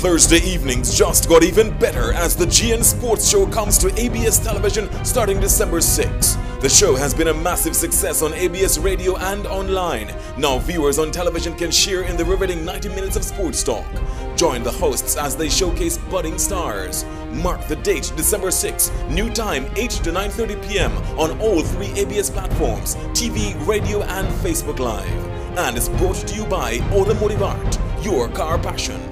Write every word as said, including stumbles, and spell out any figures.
Thursday evenings just got even better as the G N Sports Show comes to A B S Television starting December sixth. The show has been a massive success on A B S Radio and online. Now viewers on television can share in the riveting ninety minutes of sports talk. Join the hosts as they showcase budding stars. Mark the date, December sixth, new time eight to nine thirty p m on all three A B S platforms, T V, radio and Facebook Live. And it's brought to you by Automotive Art, your car passion.